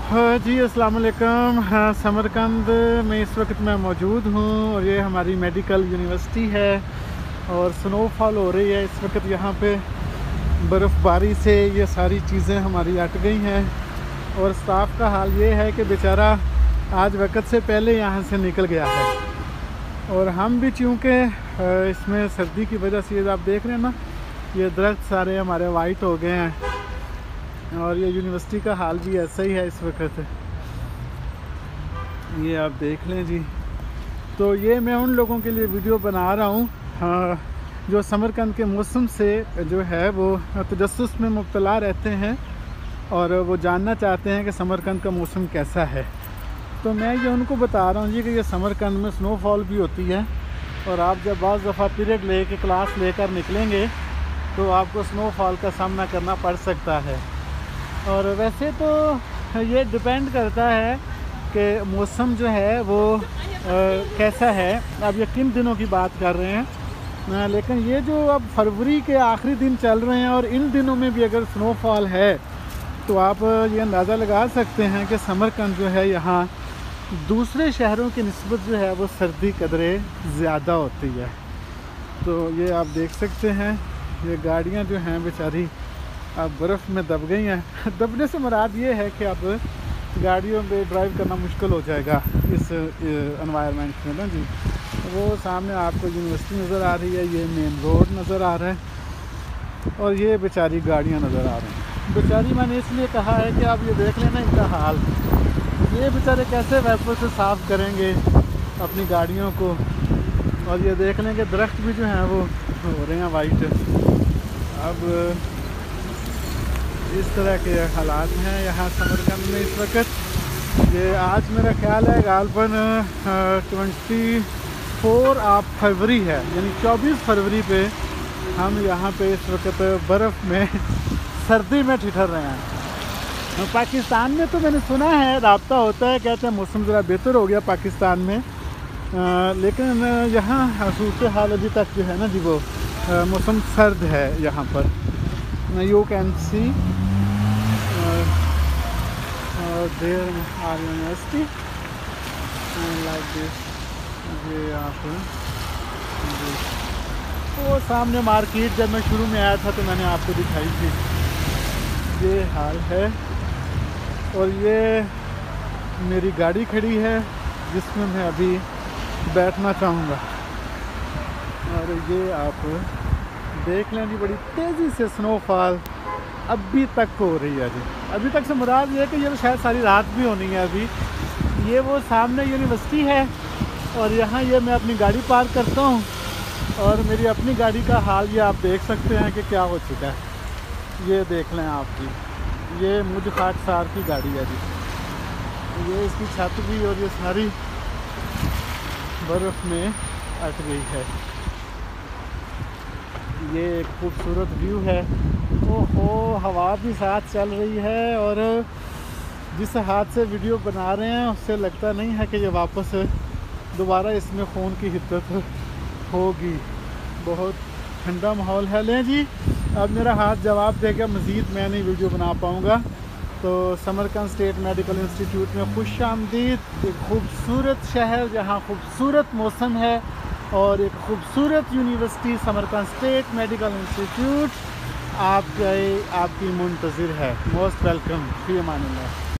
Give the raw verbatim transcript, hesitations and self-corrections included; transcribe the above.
हाँ जी, अस्सलाम वालेकुम। हाँ, समरकंद में इस वक्त मैं मौजूद हूँ और ये हमारी मेडिकल यूनिवर्सिटी है और स्नोफॉल हो रही है इस वक्त यहाँ पे। बर्फ़बारी से ये सारी चीज़ें हमारी अट गई हैं और स्टाफ का हाल ये है कि बेचारा आज वक्त से पहले यहाँ से निकल गया है। और हम भी चूँकि इसमें सर्दी की वजह से, आप देख रहे हैं ना, ये दरख्त सारे हमारे वाइट हो गए हैं और ये यूनिवर्सिटी का हाल भी ऐसा ही है इस वक्त। ये आप देख लें जी। तो ये मैं उन लोगों के लिए वीडियो बना रहा हूँ हाँ, जो समरकंद के मौसम से जो है वो तजस्सुस में मुब्तला रहते हैं और वो जानना चाहते हैं कि समरकंद का मौसम कैसा है। तो मैं ये उनको बता रहा हूँ जी कि ये समरकंद में स्नोफॉल भी होती है और आप जब बाज़ दफ़ा पीरियड ले के क्लास लेकर निकलेंगे तो आपको स्नोफॉल का सामना करना पड़ सकता है। और वैसे तो ये डिपेंड करता है कि मौसम जो है वो आ, कैसा है। अब ये किन दिनों की बात कर रहे हैं, आ, लेकिन ये जो अब फरवरी के आखिरी दिन चल रहे हैं और इन दिनों में भी अगर स्नोफॉल है तो आप ये अंदाज़ा लगा सकते हैं कि समरकंद जो है यहाँ दूसरे शहरों की निस्बत जो है वो सर्दी कदरे ज़्यादा होती है। तो ये आप देख सकते हैं, ये गाड़ियाँ जो हैं बेचारी अब बर्फ़ में दब गई हैं। दबने से मुराद ये है कि अब गाड़ियों पे ड्राइव करना मुश्किल हो जाएगा इस एनवायरनमेंट में ना जी। वो सामने आपको यूनिवर्सिटी नज़र आ रही है, ये मेन रोड नज़र आ रहा है और ये बेचारी गाड़ियाँ नज़र आ रही हैं। बेचारी मैंने इसलिए कहा है कि आप ये देख लेना इनका हाल, ये बेचारे कैसे वेपर से साफ़ करेंगे अपनी गाड़ियों को। और ये देख लें कि दरख्त भी जो हैं वो हो रहे हैं वाइट। अब इस तरह के हालात हैं यहाँ समरकंद में इस वक्त। ये आज मेरा ख्याल है गालबन ट्वेंटी फोर ऑफ फरवरी है, यानी चौबीस फरवरी पे हम यहाँ पे इस वक्त बर्फ़ में सर्दी में ठिठर रहे हैं। पाकिस्तान में तो मैंने सुना है राब्ता होता है, कहते हैं मौसम ज़रा बेहतर हो गया पाकिस्तान में, आ, लेकिन यहाँ सूरत हाल अभी तक जो है ना जी वो मौसम सर्द है यहाँ पर। You can see there are university like this. ये आप वो सामने मार्केट जब मैं शुरू में आया था तो मैंने आपको दिखाई थी। ये हाल है और ये मेरी गाड़ी खड़ी है जिसमें मैं अभी बैठना चाहूँगा। और ये आप देख लें जी, बड़ी तेज़ी से स्नोफॉल अभी तक हो रही है जी। अभी तक से मुराद ये है कि ये तो शायद सारी रात भी होनी है। अभी ये वो सामने यूनिवर्सिटी है और यहाँ ये मैं अपनी गाड़ी पार्क करता हूँ और मेरी अपनी गाड़ी का हाल ये आप देख सकते हैं कि क्या हो चुका है। ये देख लें आप जी, ये मुझ खाकसार की गाड़ी है जी। ये इसकी छत भी और ये सारी बर्फ़ में अट गई है। ये एक खूबसूरत व्यू है। ओहो, हवा भी साथ चल रही है और जिस हाथ से वीडियो बना रहे हैं उससे लगता नहीं है कि ये वापस दोबारा इसमें फ़ोन की हिद्दत होगी। बहुत ठंडा माहौल है। लें जी, अब मेरा हाथ जवाब देगा, मज़ीद मैं नहीं वीडियो बना पाऊँगा। तो समरकंद स्टेट मेडिकल इंस्टीट्यूट में खुश आमदीद। एक खूबसूरत शहर जहाँ खूबसूरत मौसम है और एक खूबसूरत university Samarkand state medical institute आपके आपकी मुंतज़िर है। Most welcome. फी अमान अल्लाह।